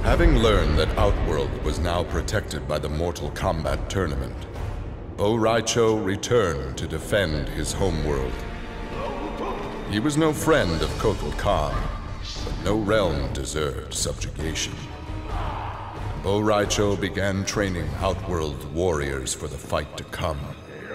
Having learned that Outworld was now protected by the Mortal Kombat tournament, Raicho returned to defend his homeworld. He was no friend of Kotal Khan, but no realm deserved subjugation. Raicho began training Outworld warriors for the fight to come.